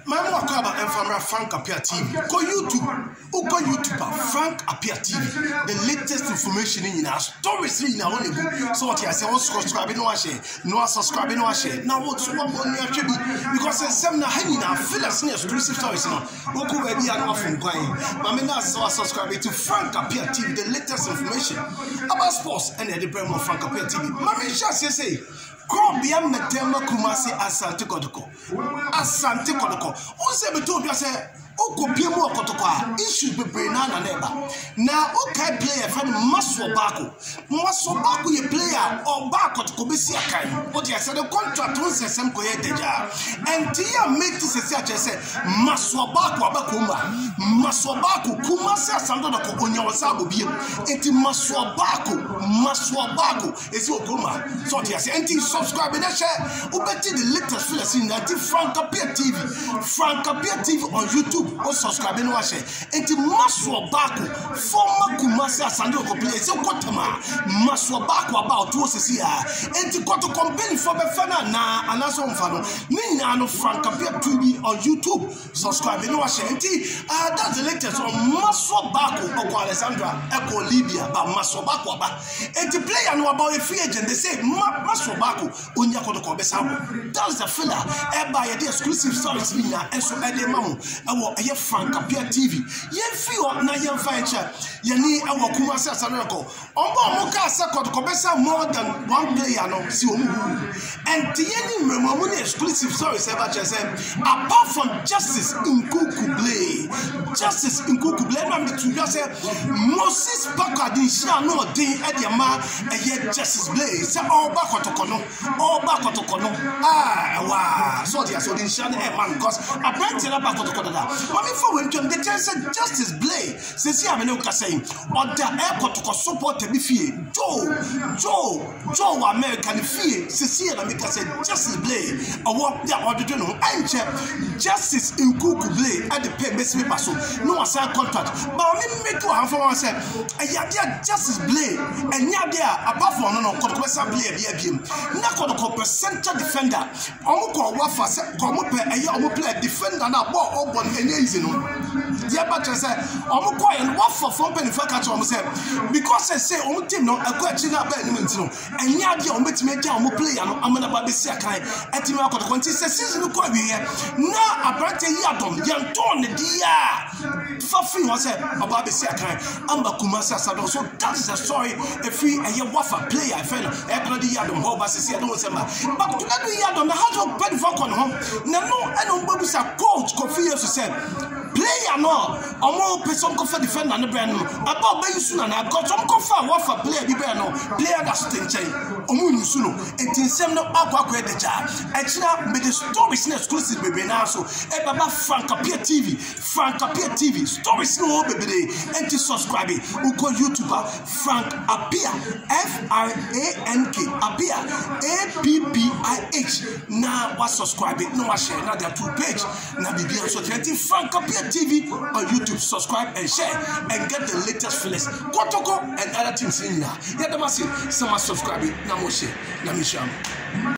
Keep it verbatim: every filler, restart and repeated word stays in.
My mom call about Enfamra Frank Appear T V. Go YouTube. Who go YouTuber Frank Appear T V. The latest information in our stories in our own book. So what I say, what subscribe no share, no subscribe no share. Now what's one more near tribute because some na hanging our fillers in exclusive stories now. Who go baby and off from going. Mamina so subscribe to Frank Appear T V. The latest information about sports and the brand of Frank Appear T V. Mami just say. Come be a metema kumasi asante kodoko. Asante kodoko. Who say me told you say Oko Piemo Kotoka, issue be Brena and Neba. Now, okay, player, friend Maswa Baku. Maswa Baku, a player or Bako to Kobisia Kai. What you said, the contract was a Sam Koya Deja. And Tia made this a such as Maswa Baku Abakuma. Maswa Baku, Kumasa Sandona Kokonya was Abubi. Eti Maswa Baku, Maswa Baku is your Kuma. So, yes, and you subscribe and share. Ubeti the latest fillers in that Frank Appear T V. Frank Appear T V on YouTube. O subscribe no share enti Maswa Baku former Kumasi Asante Okople se kwotama Maswa Baku about wo sisi a enti kwato company for be fana na anaso mfa no ni nya no Frank Appear T V on YouTube subscribe no share enti uh, that's the latest on Maswa Baku Oko Alexandra Eko Libya ba Maswa Baku aba enti player no about a free agent they say Maswa Baku onya kwato ko be sawo that's the filler e buy the exclusive stories ni na enso e de mamu e Aye Frank Appear T V. Ye feel na ye fancha. Ye ni ewo Kumasi Asante ko. Ombo mo ka se ko ko besa more than one player no si omu. And the any memo exclusive stories ever just say apart from Justice Nkukuble. Justice Nkukuble na me to just say Moses Pakadi sha no din e de ma eye Justice Blay. Say all back kotokono. All back kotokono. Ah wa so dia so din sha e man because apparently na back kotokono. Mami for when the chance Justice Blay says here I'm saying or the airport to support the fee Joe Joe Joe American fee says here I'm say Justice Blay or what they are doing and Justice Nkukuble at the pay best paper so no assign contract but I make you have for myself a yadia Justice Blay and yadia apart from no Kotokwesa Blay be him na Kotoko center defender omuko wafa se komo pe eye omo play defender na ball obon easy no the abacha say omo ko en what for from pen for catch omo say because they say omo team no akọ achi na ba enim ntino enya de omo betime agya omo player no amana ba be si akan etime akọ konti say season ko awie na abrante yi adom yan ton ne dia fa fi won say aba be si akan amba Kumasi Asante so that's the story if we eye wafa player fe no e kro de yi adom ho ba se se no say ma but to do yi adom na how to pen for kon ho na no e no mbabu sa coach Kofi so say player no omo person ko fa defender ne brand no aba ba yusu na na got some ko fa wa fa player bi brand no player that stenchen omo yusu no etinsem no akwa akwa edeja echina me the stories na exclusive bebe na so e baba Frank Appear T V Frank Appear T V stories no bebe enti subscribe uko YouTuber Frank Appear F R A N K Appear A P P I H na wa subscribe no wa share na their two page na bibi so twenty Frank Appear T V on YouTube, subscribe and share and get the latest fillers. Kotoko and other things in here. Yeah, the massive. Some subscribe. Namo share. Nami sham.